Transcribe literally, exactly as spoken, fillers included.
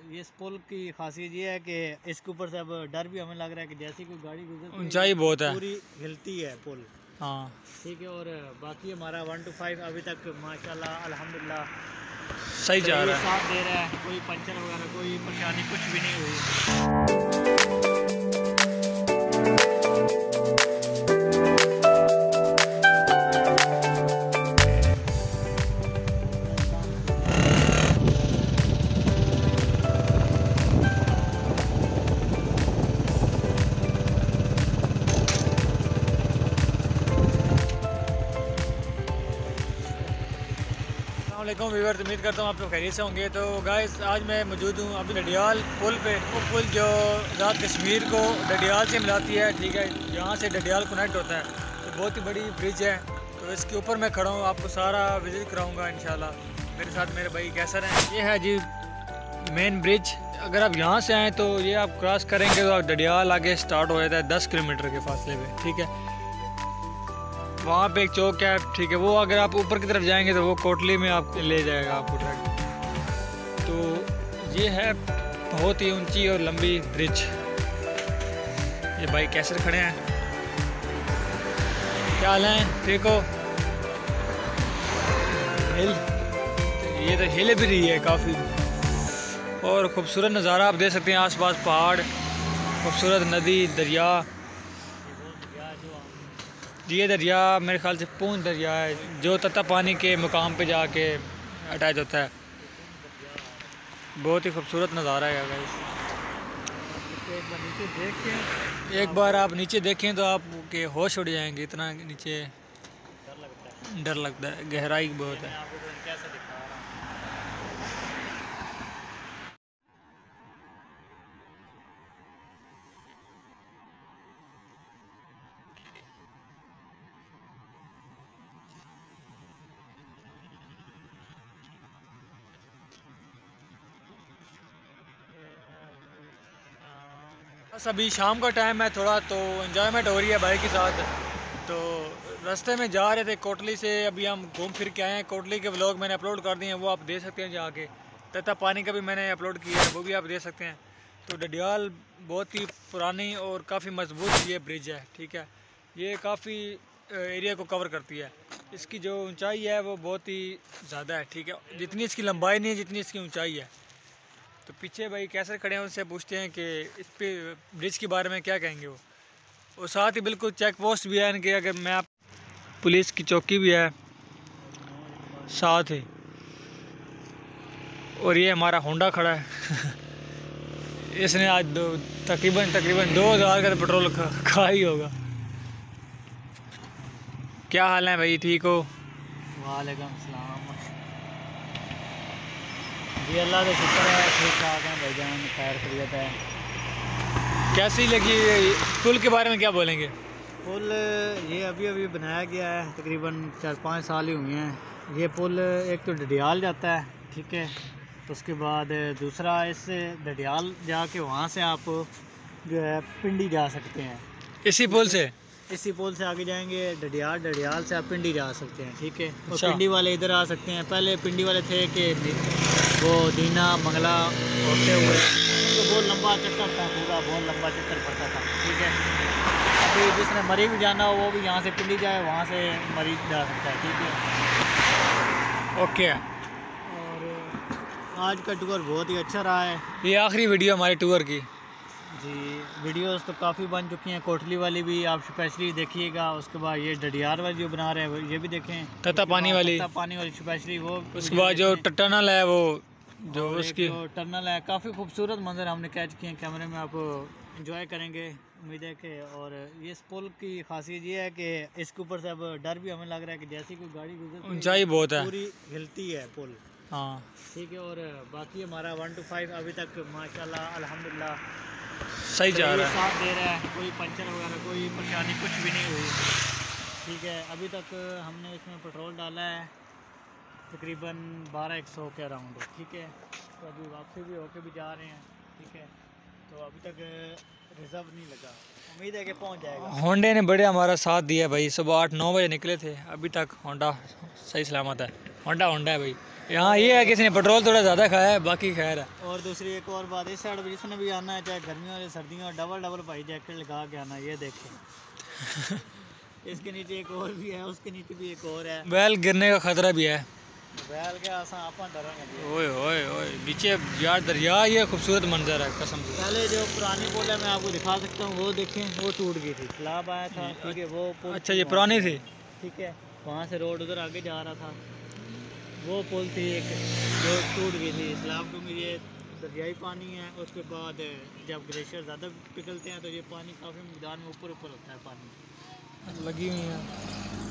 ये इस पुल की खासियत ये है कि इसके ऊपर से अब डर भी हमें लग रहा है कि जैसे कोई गाड़ी गुजरती है ऊंचाई बहुत है, पूरी हिलती है पुल। हाँ ठीक है। और बाकी हमारा वन टू फाइव अभी तक माशाल्लाह अल्हम्दुलिल्लाह सही जा रहा है। साथ दे रहा है, कोई पंचर वगैरह कोई परेशानी कुछ भी नहीं हुई। अस्सलामुअलैकुम व्यूअर्स, उम्मीद करता हूँ आप लोग खैरियत से होंगे। तो गाइस आज मैं मौजूद हूँ अभी डडियाल पुल पे। वो पुल जो आज़ाद कश्मीर को डडियाल से मिलाती है, ठीक है, यहाँ से डडियाल कनेक्ट होता है। तो बहुत ही बड़ी ब्रिज है, तो इसके ऊपर मैं खड़ा हूँ, आपको सारा विज़िट कराऊँगा इंशाल्लाह। मेरे साथ मेरे भाई कैसर हैं। ये है जी मेन ब्रिज। अगर आप यहाँ से आएँ तो ये आप क्रॉस करेंगे तो आप डडियाल आगे स्टार्ट हो जाता है दस किलोमीटर के फासले पे, ठीक है। वहाँ पे एक चौक है, ठीक है, वो अगर आप ऊपर की तरफ जाएंगे तो वो कोटली में आपको ले जाएगा आपको ट्रैक। तो ये है बहुत ही ऊंची और लंबी ब्रिज। ये भाई कैसे खड़े हैं, क्या हाल है, ठीक हो? हिल, ये तो हिल भी रही है काफ़ी, और खूबसूरत नज़ारा आप देख सकते हैं। आसपास पहाड़, खूबसूरत नदी, दरिया। ये दरिया मेरे ख्याल से पूंछ दरिया है जो तत्ता पानी के मुकाम पे जाके अटैच होता है। बहुत ही खूबसूरत नज़ारा है गाइस। एक बार नीचे देखें, एक बार आप नीचे देखें तो आपके होश उड़ जाएंगे, इतना नीचे डर लगता है, डर लगता है, गहराई बहुत मैं है। आपको तो कैसे दिखा रहा हूँ। बस अभी शाम का टाइम है थोड़ा, तो एंजॉयमेंट हो रही है भाई के साथ। तो रास्ते में जा रहे थे कोटली से, अभी हम घूम फिर के आए हैं। कोटली के व्लॉग मैंने अपलोड कर दिए हैं, वो आप देख सकते हैं जाके। तत्ता पानी का भी मैंने अपलोड किया है, वो भी आप देख सकते हैं। तो डडियाल बहुत ही पुरानी और काफ़ी मजबूत ये ब्रिज है, ठीक है। ये काफ़ी एरिया को कवर करती है। इसकी जो ऊंचाई है वो बहुत ही ज़्यादा है, ठीक है। जितनी इसकी लंबाई नहीं है जितनी इसकी ऊंचाई है। तो पीछे भाई कैसे खड़े हैं, उनसे पूछते हैं कि इस पे ब्रिज के बारे में क्या कहेंगे वो। और साथ ही बिल्कुल चेक पोस्ट भी है इनके, अगर मैं आप, पुलिस की चौकी भी है साथ ही। और ये हमारा होंडा खड़ा है इसने आज दो तकरीबन तकरीबन दो हज़ार का पेट्रोल खा, खा ही होगा। क्या हाल है भाई, ठीक हो? वालेकुम सलाम जी, अल्लाह का शुक्र है, ठीक ठाक है भाईजान, खैर खैरियत है। कैसी लगी पुल के बारे में क्या बोलेंगे? पुल ये अभी अभी बनाया गया है, तकरीबन चार पाँच साल ही हुए हैं। ये पुल एक तो डडियाल जाता है, ठीक है, तो उसके बाद दूसरा इससे डडियाल जाके वहाँ से आप जो है पिंडी जा सकते हैं। इसी पुल से? इसी पुल से आगे जाएंगे डडियाल, डडियाल से आप पिंडी जा सकते हैं, ठीक है। और अच्छा। पिंडी वाले इधर आ सकते हैं। पहले पिंडी वाले थे कि वो दीना मंगला होते हुए तो बहुत लंबा चक्कर था, पूरा बहुत लंबा चक्कर पड़ता था, ठीक है। अभी जिसने मरी भी जाना हो वो भी यहाँ से पिंडी जाए, वहाँ से मरी जा सकता है, ठीक है। ओके। और आज का टूर बहुत ही अच्छा रहा है। ये आखिरी वीडियो हमारे टूर की जी, वीडियोस तो काफ़ी बन चुकी हैं। कोटली वाली भी आप स्पेशली देखिएगा, उसके बाद ये डडियाल वाली जो बना रहे हैं ये भी देखें, तत्ता पानी वाली, तत्ता पानी वाली स्पेशली वो। उसके बाद जो टनल है वो जो और उसकी जो टनल है, काफ़ी खूबसूरत मंजर हमने कैच किए हैं कैमरे में, आप इंजॉय करेंगे उम्मीद है कि। और ये इस पुल की खासियत ये है कि इसके ऊपर से अब डर भी हमें लग रहा है कि जैसे कोई गाड़ी गुजरती है ऊंचाई बहुत है, पूरी हिलती है पुल, हाँ ठीक है। और बाकी हमारा वन टू फाइव अभी तक माशाल्लाह अल्हम्दुलिल्लाह सही जा रहा है। साथ दे रहा है, कोई पंचर वगैरह कोई परेशानी कुछ भी नहीं हुई, ठीक है। अभी तक हमने इसमें पेट्रोल डाला है तकरीबन बारह एक सौ के अराउंड, ठीक है। तो अभी वापसी भी होके भी जा रहे हैं, ठीक है। तो अभी तक रिजर्व नहीं लगा, उम्मीद है कि पहुंच जाएगा। होंडे ने बड़े हमारा साथ दिया भाई, सुबह आठ नौ बजे निकले थे, अभी तक होंडा सही सलामत है। होंडा होंडा है भाई। यहाँ ये है कि इसने पेट्रोल थोड़ा ज़्यादा खाया है, बाकी खैर है। और दूसरी एक और बात, इस साइड जिसने भी आना है, चाहे गर्मियों या सर्दियों, डबल डबल भाई जैकेट लगा के आना। ये देखें इसके नीचे एक और भी है, उसके नीचे भी एक और है। बैल गिरने का खतरा भी है। बैल के आसा आप डरेंगे। ओए ओए ओए नीचे यार दरिया, ये खूबसूरत मंजर है कसम से। पहले जो पुरानी पुल है मैं आपको दिखा सकता हूँ, वो देखें, वो टूट गई थी, सैलाब आया था, ठीक है। वो पुल अच्छा ये पुरानी थी, ठीक है। वहाँ से रोड उधर आगे जा रहा था, वो पुल थी एक जो टूट गई थी सैलाब, क्योंकि ये दरियाई पानी है। उसके बाद जब ग्लेशियर ज़्यादा पिघलते हैं तो ये पानी काफ़ी मैदान में ऊपर ऊपर होता है पानी। लगी हुई है।